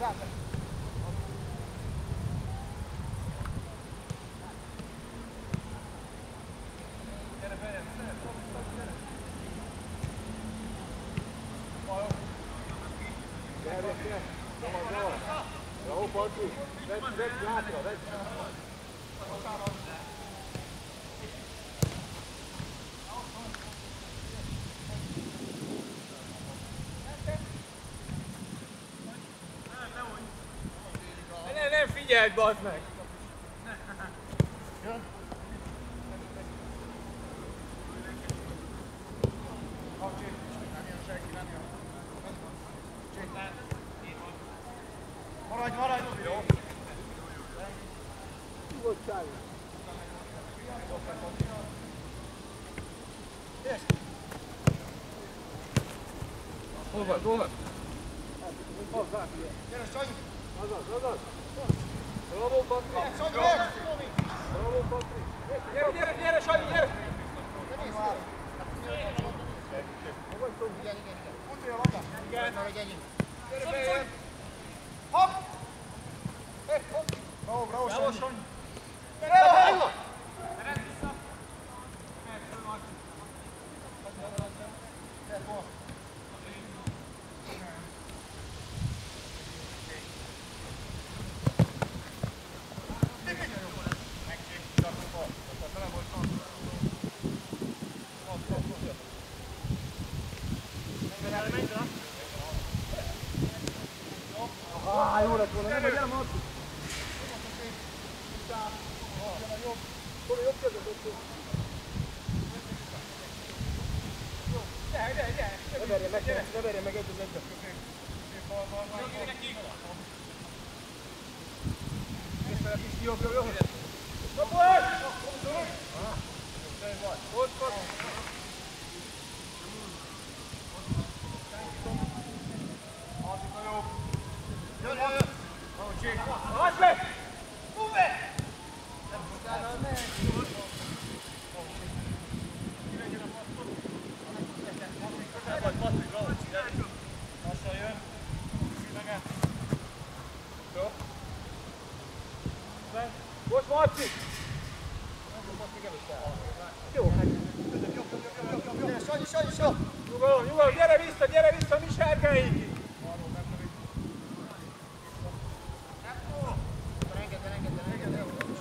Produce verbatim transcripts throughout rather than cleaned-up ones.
Bravo, Panci! Vedd, vedd hátra, vedd! Ne, nem figyeld, bazd meg! Jön! Maradj, maradj! Jó! Nyugodtság! Hol vagy, hol vagy? Gyere, Sanyi! Azaz, azaz! Bravo, Patrik! Sanyi, meg! Bravo, Patrik! Gyere, gyere, gyere, Sanyi, gyere! Igen, igen, igen. Mondja a labdát! Igen. Gyere, bejön! Hopp! Hopp! Bravo, bravo, Sanyi! Bravo! Mered vissza! Mered, föl van! Ah, jó lett volna, nem vagy el, Marci! Hol a jobb kezed, ott? Gyere, gyere, gyere! Ne verjen meg, ne verjen meg egy az egybe. Készfele, Pisti, jobb, jobb, jobb! Jobb vagy! Ott van! Adjuk a jobb! Jön, jön! Ahogy Csé! Adj meg! Move! Vagy Patrik, bravo! Lassan jön! Meg. Jó! Most Marci! Jó, hát! Jobb, jobb, jobb, jobb, jobb, jobb! Sanyi, Sanyi, Sanyi! Nyugalom, nyugalom, gyere vissza, gyere vissza, mi sárgáig! Engedj, engedj, engedj!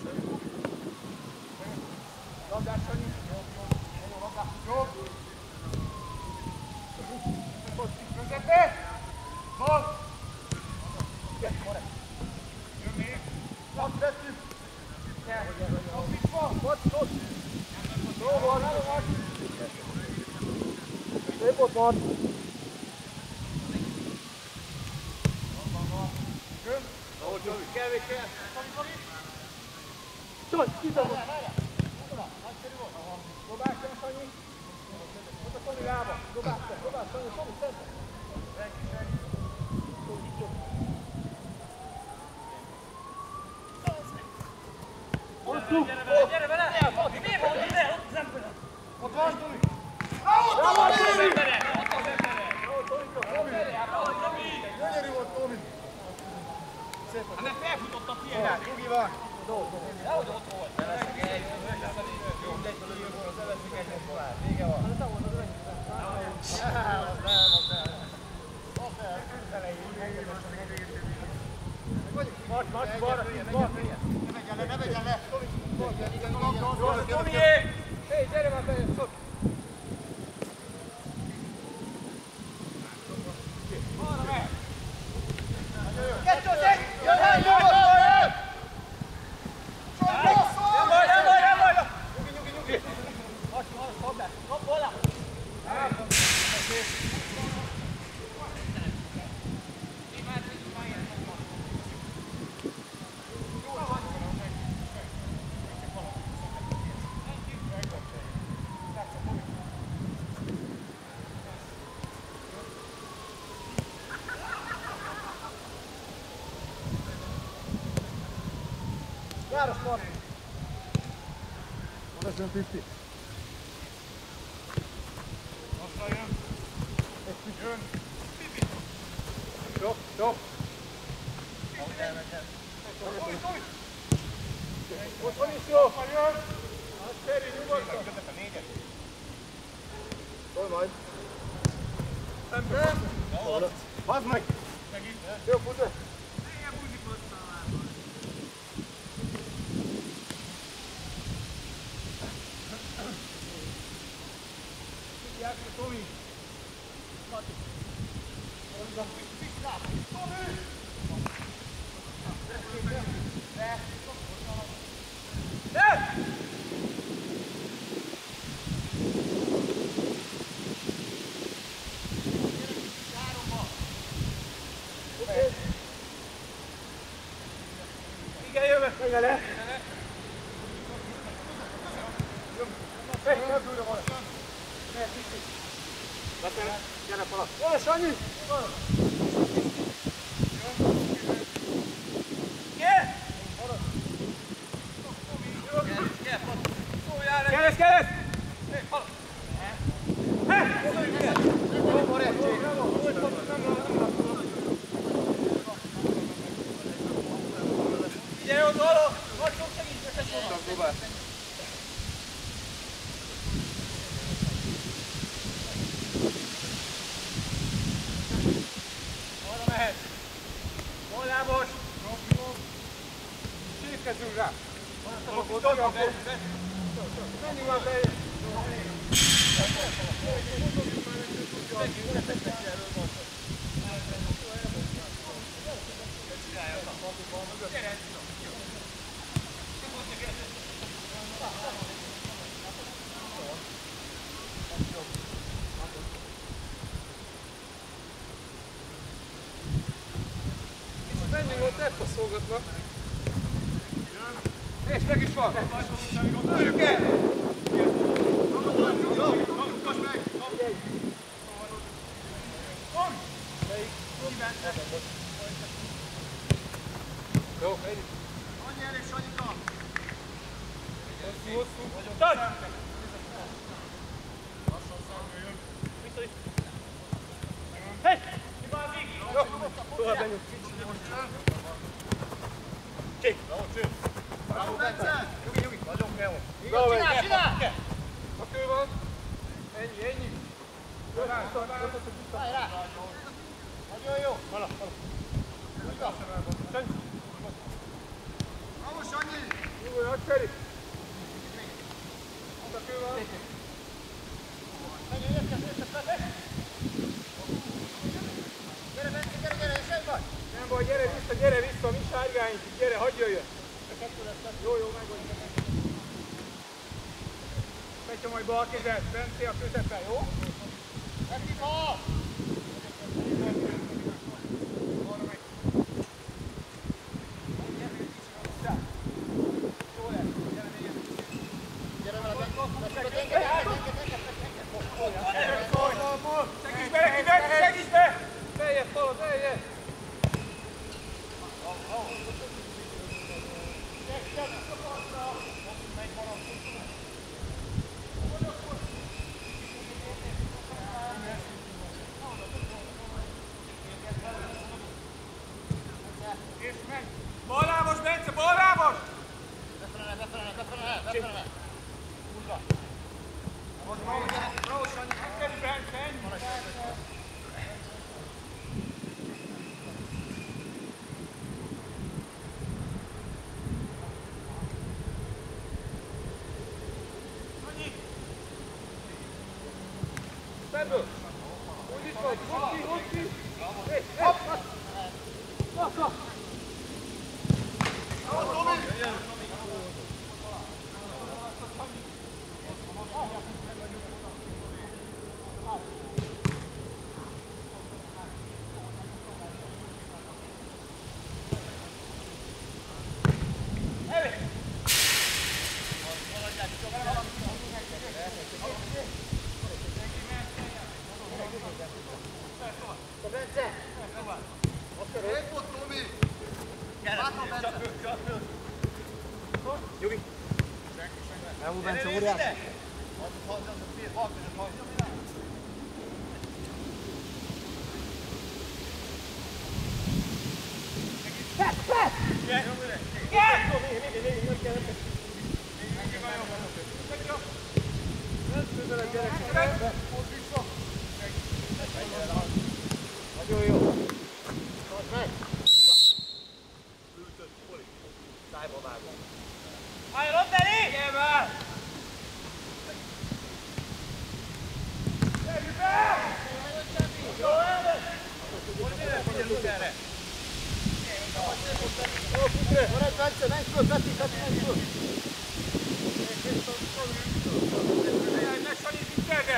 Labdás, Sanyi! Jobb, jobb! Jó, labdás! Jobb! Közepbe! Bal! Jön még! Lapd, vettük! Lapd, itt van! Ott, ott! Jó van, jó van! Szép ott van! Jön! Ahogy Csavi, kell, még kell! Sanyi, kizárom! Nagyszerű volt! Dobálj sem, Sanyi! Ott a Sanyi lába! Dobálj sem, dobálj Sanyi, Sanyi, szedve! Senki, senki! Gyere vele, gyere vele! Miért van ide? Ott az ember! Ott van, Tomi! Ott az embere! Ott az embere! Gyönyörű volt, Tomi! Szép volt! Hát nem felfutott a tiédet! Nyugi van! Nehogy ott volt! Mindegy, hogy jön volna az elveszünk egyet tovább. Vége van. Az nem, az nem, az nem. Az nem, elején. Marcs, Marcs, balra, balra. Ne vegyen le, ne vegyen le. Tomié! Hé, gyere már be, szok! Arra meg! Kettő, egy! Jön el, jön! Nem baj, nem baj, nem baj! Nyugi, nyugi, nyugi! Marcs, Marcs, kapd el! Kapd volna! Járos Marci! Van Pisti. Lassan jön! Jön! Jobb, jobb! Otthon is jó! Az Feri, nyugodtan! Szólj majd! Szemben! Bazd meg! Jó, futó! Figyelj, Tomi! Mati! Tomi! Igen, jövök! Menj le! Menj, nem dúlja van! Menj, kicsit! Beszélj, gyere falak! Jól, Sanyi! Kereszt, kereszt! Figyelj, ott való! Vagy sok segítsek, tessék! Arra mehet! Jól lábos! Csípkezünk rá! Menjünk már be! Menjünk ott elpasszolgatva! És meg is van! Lőjük el! Jó, ennyi. Annyi elég, Sanyika! Hosszú, hosszú. Tart! Lassan szálljon. Vissza itt. Hey! Kibázik! Jó, tovább menjünk. Csík! Bravo, csík! Bravo, Bence! Nyugi, nyugi! Nagyon kell. Csinál, csinál! A kő van. Ennyi, ennyi. Jó, rá, rá, rá. Nagyon jó. Hala, hala. Sanyi. Bravo, Sanyi! Nyugodj, hadd Feri! Ott a kő van. Sanyi, érkezz, érkezz, érkezz! Gyere, Bence, gyere, gyere, és egy vagy! Nem baj, gyere vissza, gyere vissza, mi sárgáink itt, gyere, hagyj jöjjön! Jó, jó, megoldjuk. Megye majd bal kezed, Bence a közepen, jó? Megiva! Segíts be neki, Bence, segíts be! Beljebb, Pala, beljebb! És meg! Ballábos, Bence, ballábos! Befelele, befelele, befelele, befelele! Húzva! Bravo, Sanyi! Megkeri, Bence, ennyi! Ebből! Úgy is vagy, húzd ki, húzd ki! Hé, hopp! Bassza! Bravo, Tomi! Nyugi! Elmú Bence, úrjál! Fett, fett! Nagyon jó. Tartsd meg. Ültött, Poli. Szájba vágom. Állj, Rotteri! Igen, már! Gyerjük be! Jó, elve! Figyelünk erre! Jó, Putre! Maradj, Bence, menj föl, Peti, Peti, menj föl! Ne Sanyi, Pinterge!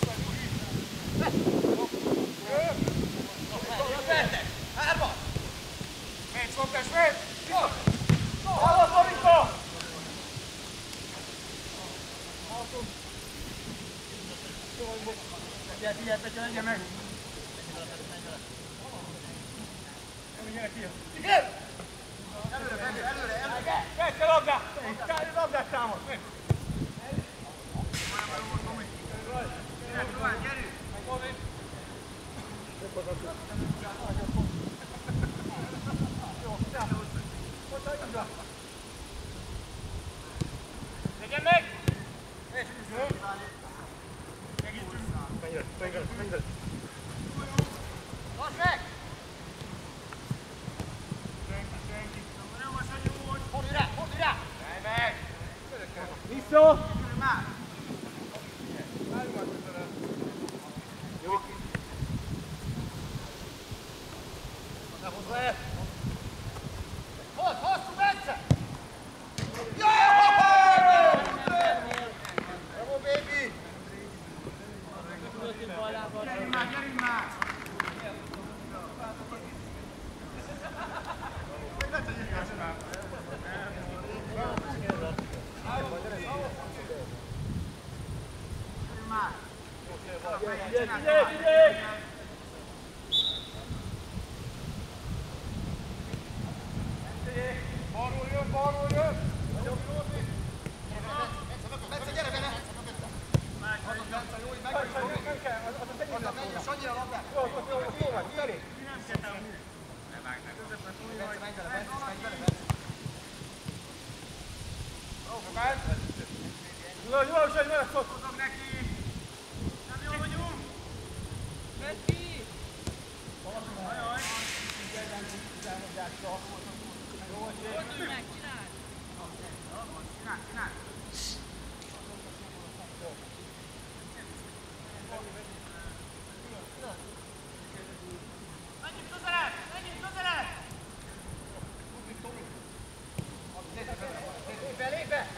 Hárma! Menj, szokás, menj! Hallod, Marika! Figyelj, figyelj, Petya, menjen meg! Gyere ki! Igen! Előre, Benni, előre, előre! Vedd el labdát! Kári labdát támad! Menj! Tovább, gyerünk! Legyen meg! Tartsd meg! Fordulj rá, fordulj rá! Állj meg! Vissza! Már! Ne hozd le! Hozd, hosszú, Bence! Bravo, baby! Gyerünk már, gyerünk már! Figyelj, figyelj, figyelj! Balról jön, balról jön! Bence, gyere bele! Nem kell, az az egyik nap volna. Sanyi a labdát! Jó, jó, jó, jó vagy, Feri! Bence, menj vele, Bence, menj vele, Bence! Jó, jó, Sanyi, vele szok! Hozom neki! Nem jól vagyunk! Neki! Ajaj! Fordulj meg, csináld! Csináld, csináld! Menjünk közelebb! Menjünk közelebb! Lépj be, lépj be!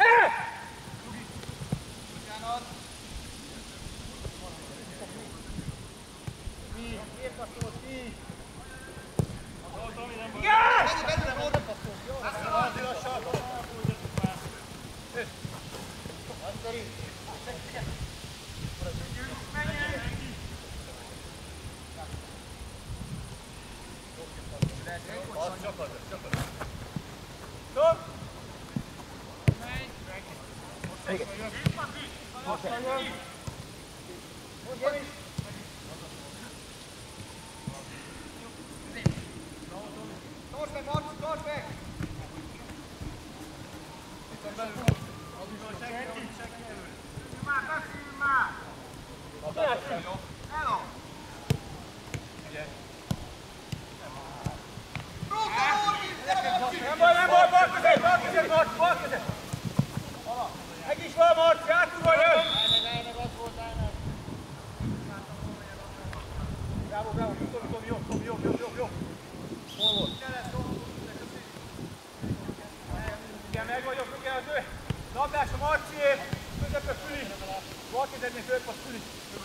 Bocsánat! Ki? Miért passzolt ki? Igen! Menj belőle, volt! Addig a sarkon! Aszteri! Az csapad, csapad! Stop! Igen. Aztán jön! Most is! Tartsd meg, Marcus, tartsd meg! Már, beszéljünk már! Hello! Nem baj, nem baj, bal kezed, bal kezed, Marci, bal kezed! Meg is van, Marci, átúval jön! Bravo, bravo, Tomi, Tomi, jó, Tomi, jó, jó, jó, jó! Hol volt? Igen, meg vagyok, igen, az ő! Labdás a Marcié, közepe Füli! Bal kezednél fölött van Füli!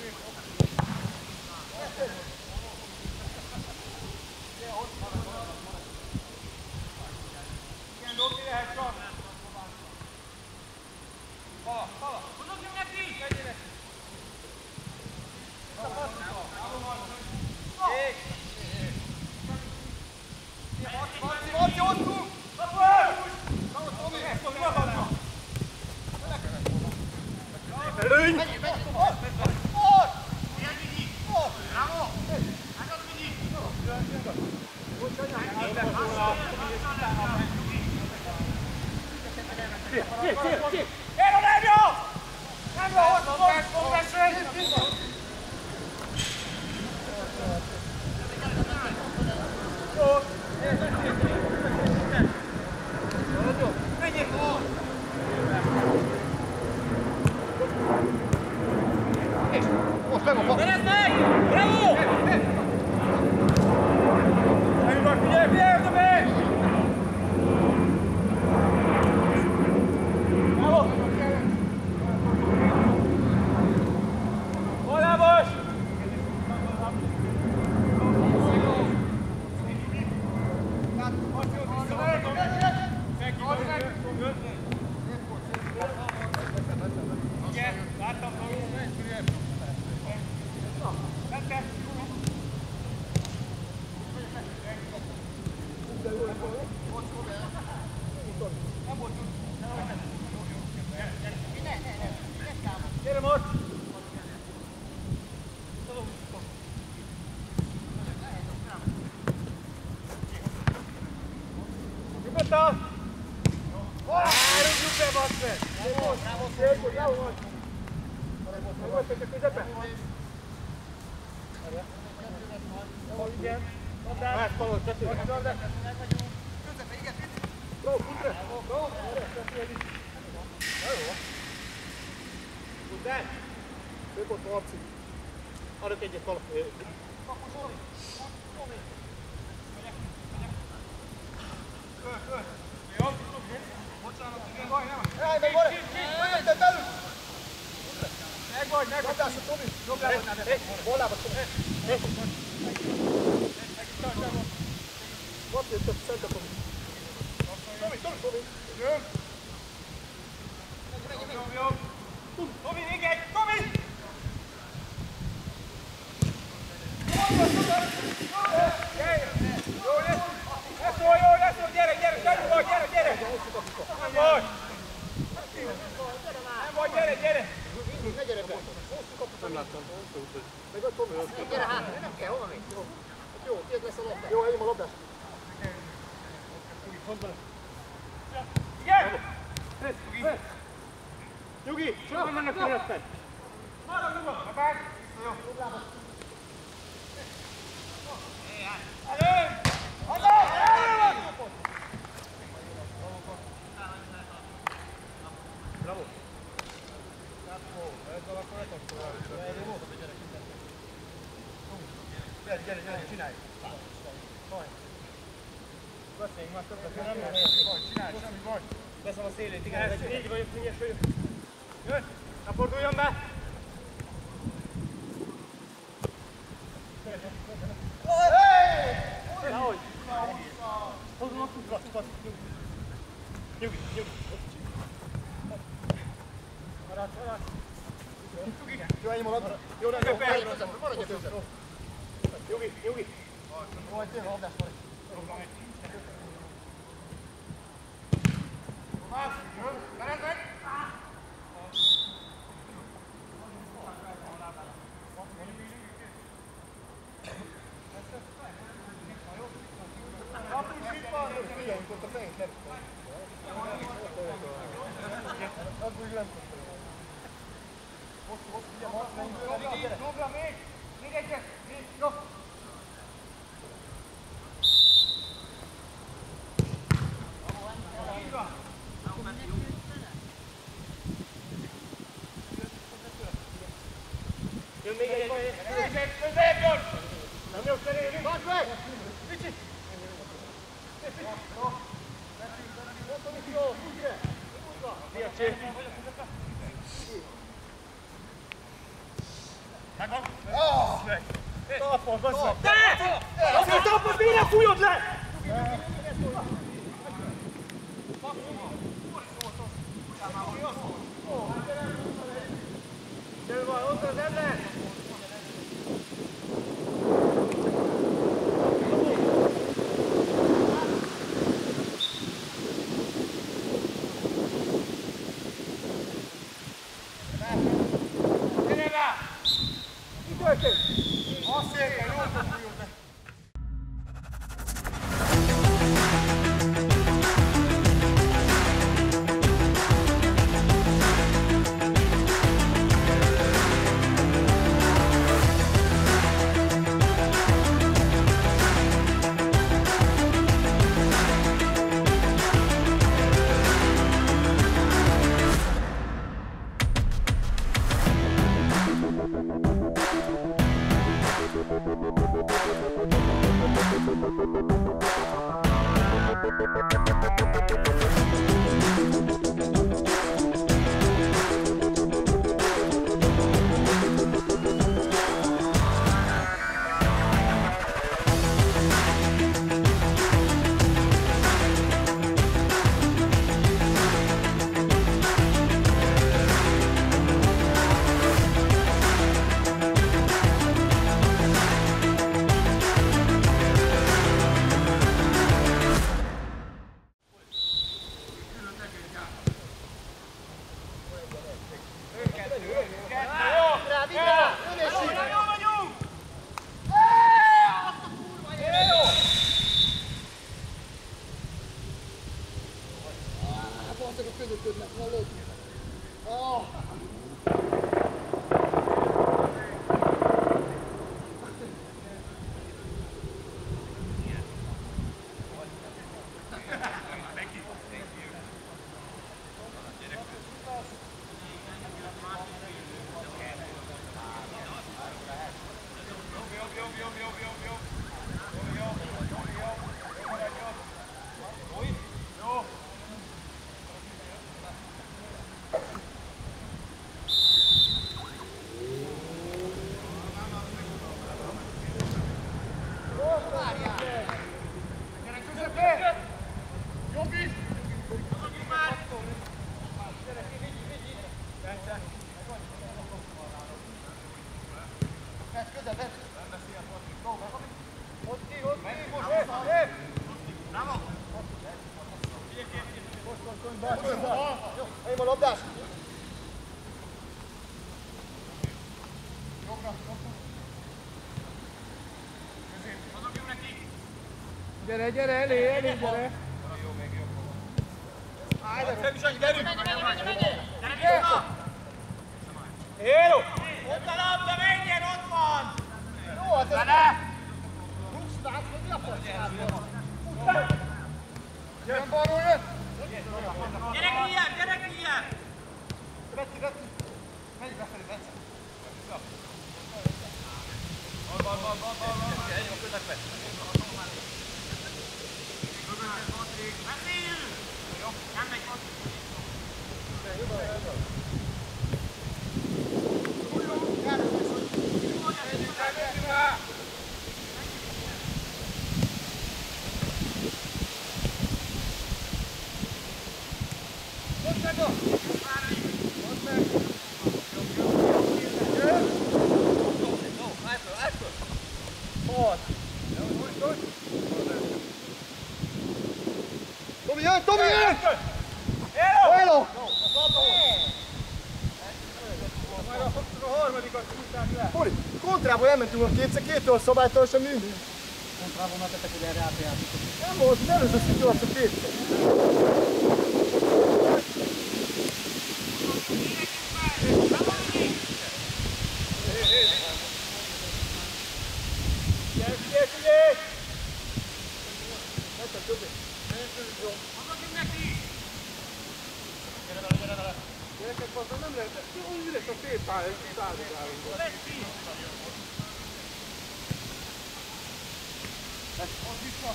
Igen, dobni lehet csak! Hala, hala! Hozok neki! Vegyél! Ég! Marci, Marci, hosszú! Bravo, Tomi! Tomi, magadra! Menjünk, menjünk! Most! Most! Ilyen Vigi! Most! Bravo! Áldod Vigi! Gyere, nem jó! Nem jó, ott fogd! Jó! Menjél! Most meg a bal! Szerezd meg! Bravo! Nem vagy, figyelj, figyelj, oda meg! Bravo! Hol Lábos! Igen, láttam, gyere most! Nyugodtan! Rúgjuk be, basz meg! Szép, jó volt! Meg volt, hogy a közepe? Jó, igen. Mondál! Hát, való, tető! Közepe, igen, Pici! Go, putre! Go! Na jó! Putre! Ők ott Marci. Adok egyet valaki. Jó? Bocsánat, igen, baj, nem? Jaj, meg van! Mögötted belül! Meg vagy, meg vagy! Dobdásra, Tomi! Jobb lábad, nem Hé, hol lábad, Tomi? Ott jött a center, Tomi. Tomi, Tomi, Tomi! Jön! Jobb, jobb! Tomi, még egy! Tomi! Jó, lesz jó, jó, lesz jó, gyere, gyere, gyere, vagy, gyere, gyere! Nem vagy! Nem vagy, gyere, gyere! Ne gyere be! Nem láttam. Meg a Tomi ott. Gyere hátra, nem kell, hova még? Jó. Jó, tiéd lesz a labda. Jó, enyém a labdát. Igen! Nyugi, sokan vannak körülötted. Maradj nyugodtan, meg! Jó. Elő! Haza! Elő! Bravo. Gyere, gyere, gyere, csinálj. Beszéljünk már többet, nem lehet. Csinálj, semmi baj. Veszem a szélét, igen. Így vagyok, ügyes vagyok. Jön! Ne forduljon be! Nehogy! Hozzon a kukat, kukat. Nyugi, nyugi. Maradj, maradj! Jó, enyém a labda. Jó, nem, jó. Maradj a közel. Nyugi, nyugi! Jó, egy tényleg a labdás van. Szerezd meg! Figyeljünk ott a fejét, nem. Az úgy nem tudtam. Most, most, ugye, most, menjünk. Dobla még! Még egyet! Még, jó! Így van! Jön még egy, Közép, közép, jön! nem jó szerélni. Tartsd meg! Ricsi! Jó, ügyre! Fiacsé! Megvan? Meg! Tapon, basszak! Te! Azért tapon, miért fújod le? Gyere van, ott az ember! Gyere rá! Mi történt? Azt szépen, jól fog fújod le! Gyere, gyere, elé, elé, gyere! Gyerünk, gyerünk! Élő! Ott a labda, menjen, ott van! Jó, hát ez... Rúgsz át, hogy mi a faszában? Jön balról, jön! Gyere kijebb, gyere kijebb! Veti, veti! Menj befelé, Bence! Bal, bal, bal, bal, bal, bal! Egy a közepet! Beszéljünk! Jó, nem megy most! Tomi jön, Tomi jön! Élő! Élő! Majd a harmadikat húzták le. Poli, kontrából elmentünk a kétszer, kéttől szabálytalan sem minden. Kontrából megtettek, hogy erre átjátszik. Nem volt, az előző szintű azt a kétszer. Figyelj, figyelj, figyelj! Megtem többé. Hazudjunk neki! Gyere vele, gyere vele. Gyerekek, bazdmeg nem lehet, úgy üres a fél pálya, és szállítálunk. Ott vissza.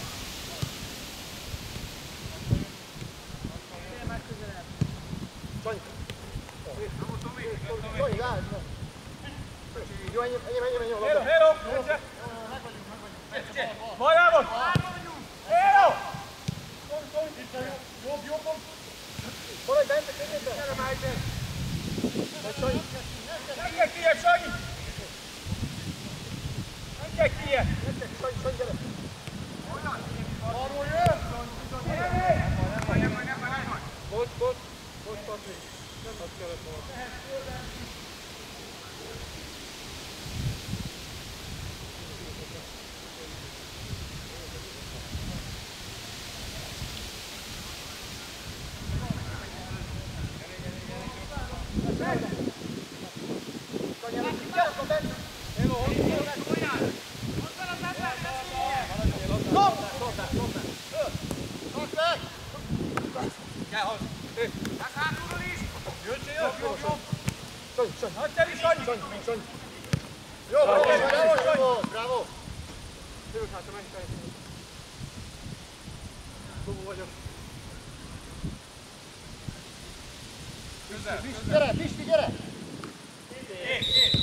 Sanyi. Sanyi, gáz. Jó, ennyi, ennyi, ennyi, ennyi. Hello, hello! Magámon! Hello! Jobb, jobb, jobb. Maradj bent, könnyed be. Gyere már ide! Megy Sanyi. Menjek kijebb, Sanyi! Menjek kijebb! Sanyi, Sanyi, gyere. Arról jön. Bocs, bocs, bocs, Patrik. Nem azt kellett volna. Nagyszerű, Sanyi! Jó, bravo, bravo, bravo, bravo. Jövök hátra, menj fel. Dobó vagyok. Közel! Gyere, Pisti, gyere! Én, én!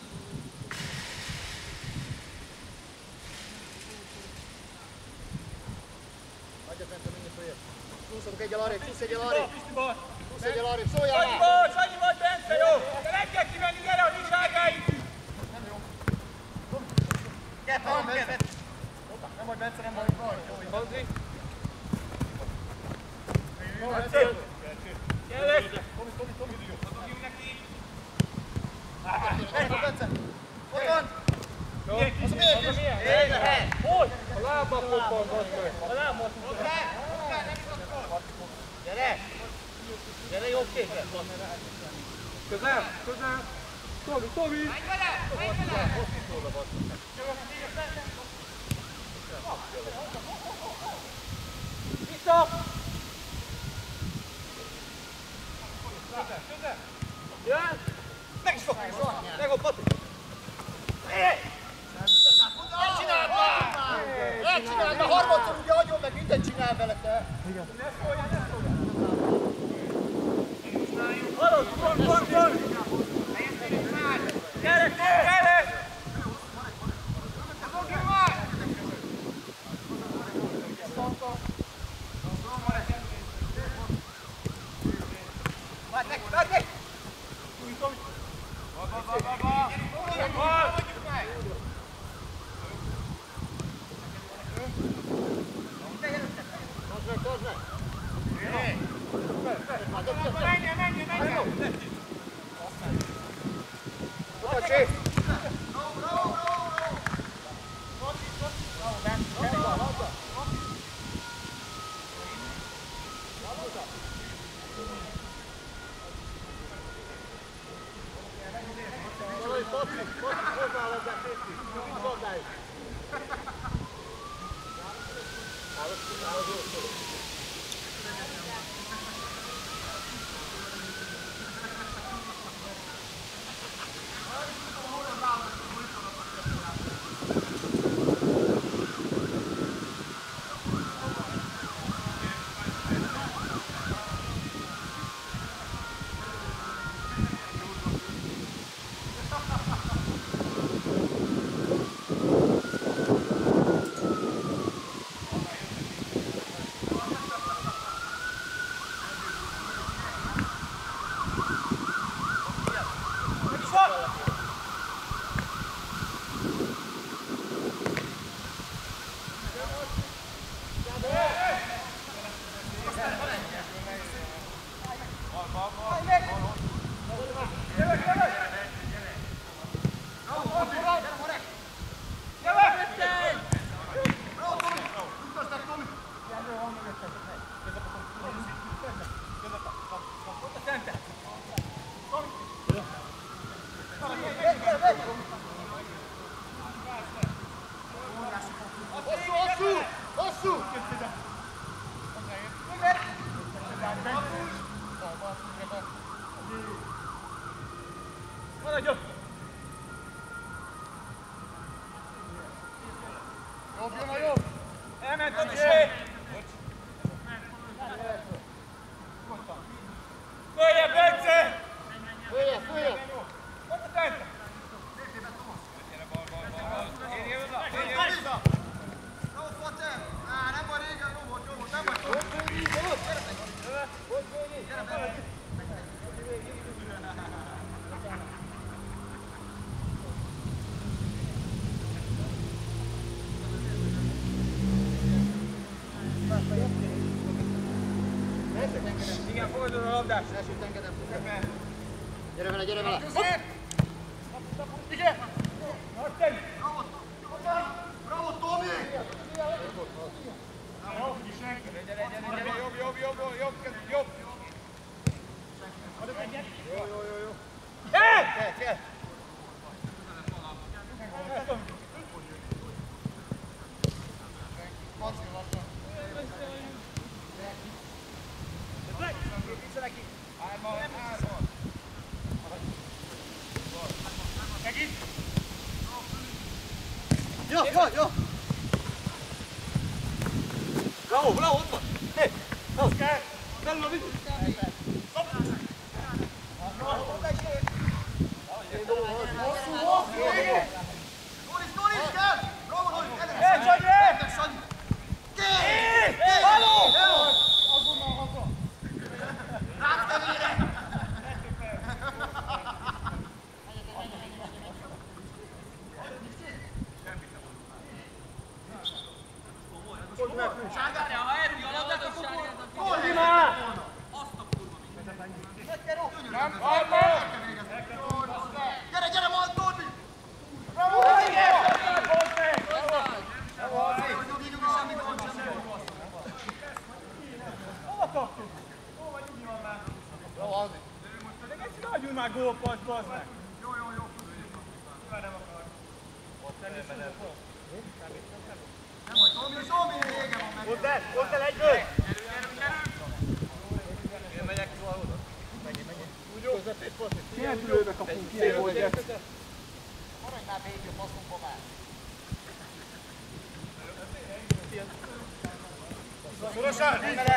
Hagyjad bent, menjünk följebb. Csúszhatok egyel arrébb, csúsz egyel arrébb. Pisti bal! Csúsz egyel arrébb, szóljál Sanyi már! bal, Sanyi bal, Bence, jó! De nem kell kimenni, gyere a viságáig! Nem jó. Kettő, Nem, kettő! Bence. Nem vagy Bence, nem vagy bal. Andri! Jó, Bence. Gyere! Tomi, Tomi, Tomi. Hazudjunk neki! Ott van Bence. Ott van. Jó, Az a miért is? Én lehet! hogy? A lába koppan, bazdmeg! A lába koppan! Gyere! Gyere, jó Közel, közel! Tomi, Tomi! Menj vele! Menj vele! Vissza! Közel! Jön! Meg is fog! Megvan, Pati! Ne csináld már! Ne csináld már! Harmadszor ugye hagyom meg, mindent csinál vele te! Ne szólja, ne szólja! Hallod, pont, pont, pont! Gyere, gyere! Fogjuk már! Várj neki, várj neki! Menjen, menjen, menjen! Kocsi! Maradjon! Jobb, jön a jobb! Elment a csé! Följebb, Bence! Följebb, följebb! Ott a Bence! Érjél oda! Érjél vissza! Jó, Potter! Á, nem van régen, jó volt, jó volt, nem vagy jó! Gyere be! Igen, fogadod a labdát! Elsőt engedem, gyere vele, gyere vele! Igen! Bravo, Tomi! Jobb, jobb, jobb, jobb, jobb! Jó, jó, jó, jó! Kell! Kell, kell! Lassan, lassan! Vissza neki! Hárman, hárman! Megint! Jó, jó, jó! Bravo, bravo, ott van! Hé! Az kell! Belül a víz! Hosszú, hosszú! Noris, Noris, kell! Bravo, Noris! Hé, Sanyi! Értek, Sanyi! Kész! Kész! Halló! Azonnal haza! Rám tevére! Sárgálja, ha elrúgja a labdát, akkor gól! Nem, halló! Gyere, gyere, van, Torbi! Nyugi, nyugi, semmi gond, semmi gond. Jó, Nyomj már gólpont, bazd meg! Jó, jó, jó. Nyilván nem akar. Ott nem is tudod hol. Nem vagy, Tomi, Tomi, vége van meg. Hozd el, hozd el egyből! Gyerünk, gyerünk, gyerünk! Én megyek róla oda. Mennyi, mennyi. Úgy jó. Közepét fordít. Nélkülőbe kapunk ki egy oldját. Maradj már végig a passzunkba már. Szorosan! Vele!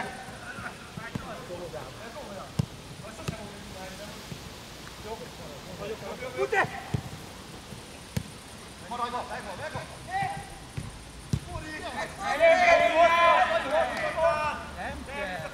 Ute! Maradj van, megvan, megvan! Nem kell!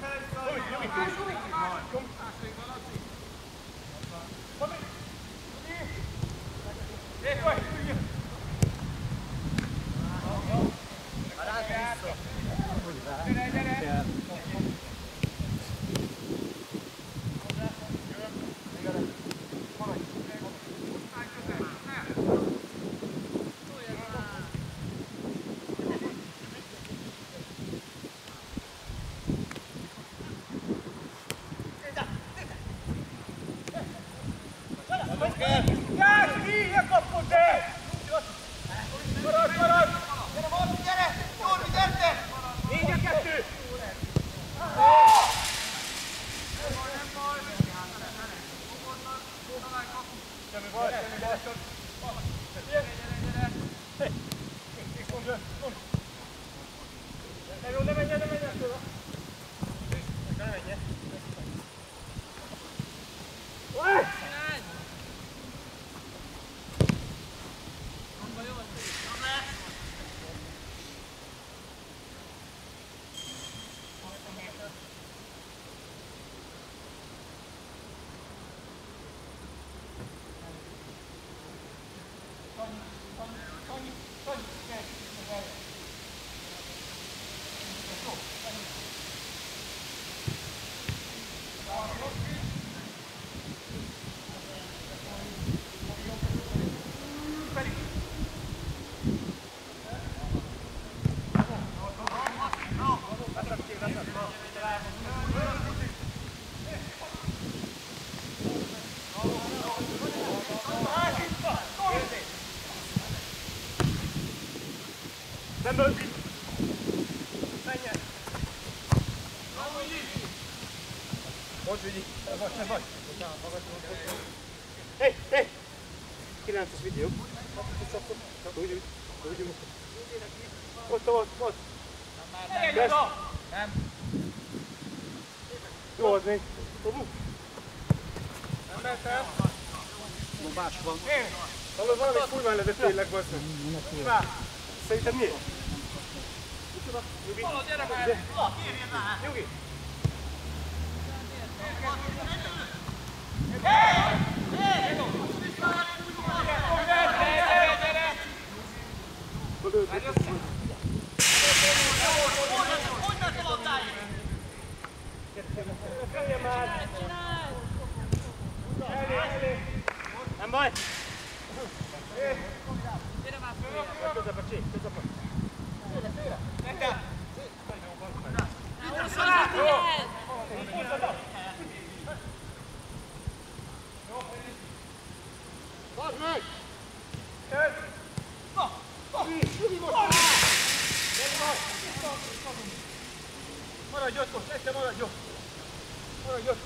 Nem dönti! Menjen! Most ügyi! Most, nem vagy! Hé, hé! kilences videó. Úgy, úgy, úgy, úgy. Ott, ott, ott. Nem, nem. Jó, az még. Nem ment el. Más van. Hallod, valami kurván ledett tényleg, basszol. Már. Szerinted miért? Nyugi. Hallod, gyere már! Kérjél már! Nyugi. Nem baj! Közep a csík, közep a... Bazd meg! Maradj ott, most este maradj ott! Maradj ott!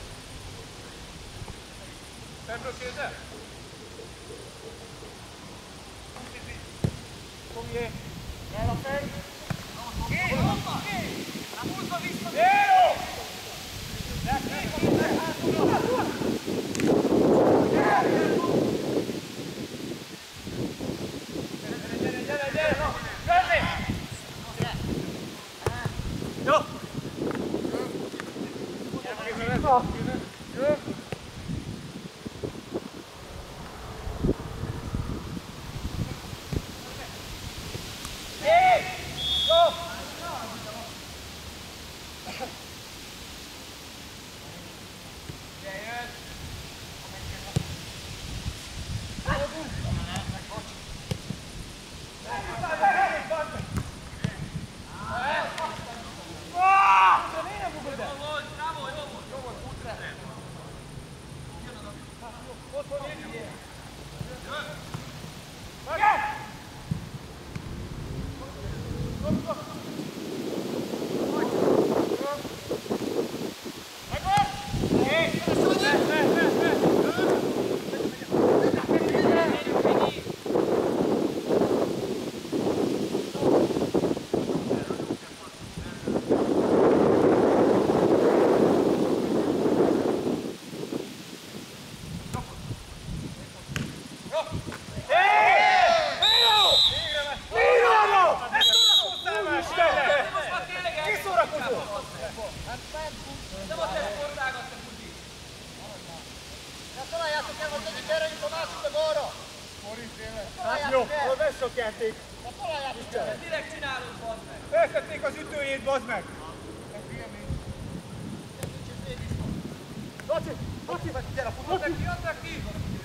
Fentről kézzel? Fogjé! El a fej! Kéz! Nem húzza vissza! Jó! De kéz! Hátul! Gyere, gyere, gyere! No! Jönni! Jó! Jó! kell, hogy egyik erre jut a másikra balra! Hát jó, az lesz sok játék. Találjátok el! Direkt csinálod, bazd meg! Feltették az ütőjét, bazd meg! Laci, Laci, gyere, futott neki! Jöttek ki!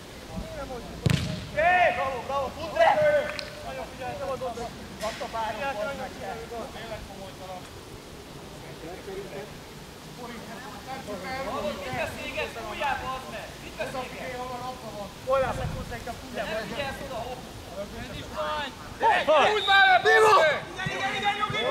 Hé! Bravo, bravo, fudd le! Nagyon figyelj, nem adod meg. Adta párját, bazd meg kell. Tényleg komolytalan. Hallod, mit beszélgetsz? Fújjál, bazd meg! Mit beszélgetsz? Hol állsz? Húzz nekem, figyelj! Nem figyelsz oda, hopp! Ez is vagy! Húzd már le, Bimo! Igen, igen, igen, jogi!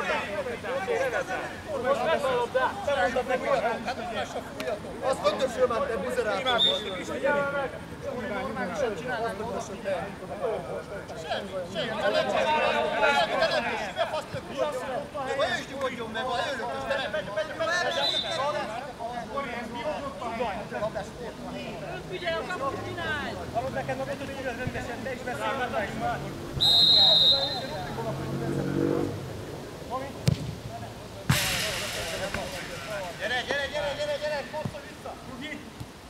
Most lesz a labdát! Szerezd meg miatt! Azt ötösöl már, te buzerátor! Normálisan csinálnál, ötösöl be! Semmi, semmi, de nem csinálnál! De nem is, ne fasz több! Vagy ő is nyugodjon meg, vagy ő lökös, de nem! Figyelj, a kaput csinálj! Hallod neked magad, hogy tudod rendesen, te is beszélj meg már! Gyere, gyere, gyere, gyere, gyere, passzol vissza! Rugi!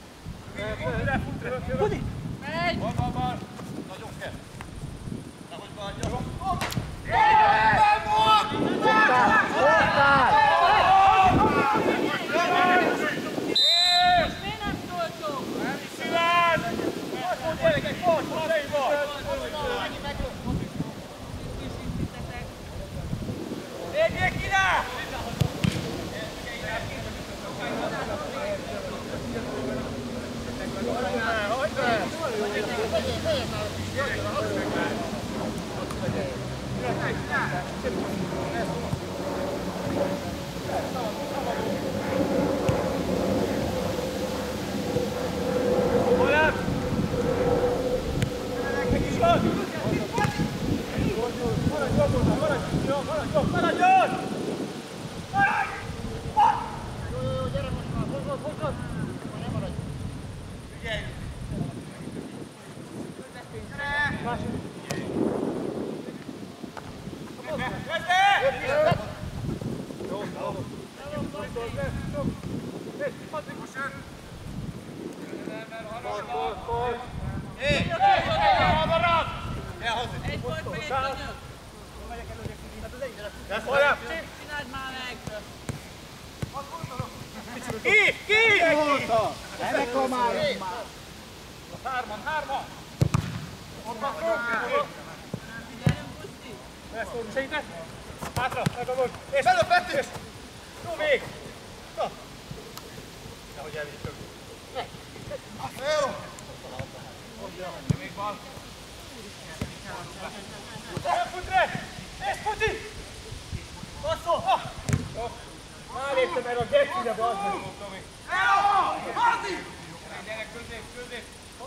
Rudi! Megy! Van, van, van! Nagyon kell! Nehogy beadja! Miért nem szóltok? Nem is szívád! Most mondj gyerekek, most, most egy vagy! Lépjék ide! Csináld már meg! Ki? Ki? Ennek a már! Hárman, hárman! Ott van föl! Figyeljünk, Guszti! Segítek! Hátra, megagod! És előbb, és! Jó, még! Na! Nehogy elvigyük. Jó! Még van! Futre! És futi! Basszol! Már lépte meg a gecide, bazd meg! Gyerek, közép, közép!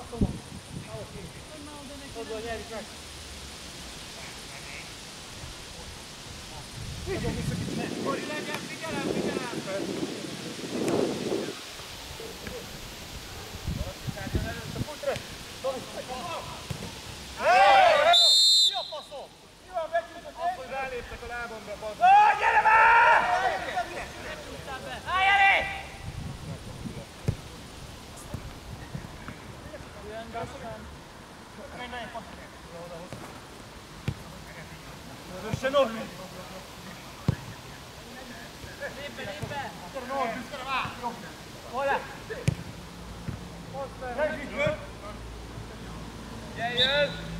Hozzá, nyerjük meg! Kori legyen, figyelem, figyelem! Tárgyon előtt a futre! Mi a faszom? Mi van, megküldött én? Hogy ráléptek a lábamra, bazd! Ó, gyere már! Nem csúsztál be! Állj elé! Össe Norbi! Lépbe, lépbe! Hol le? Gyere, jön!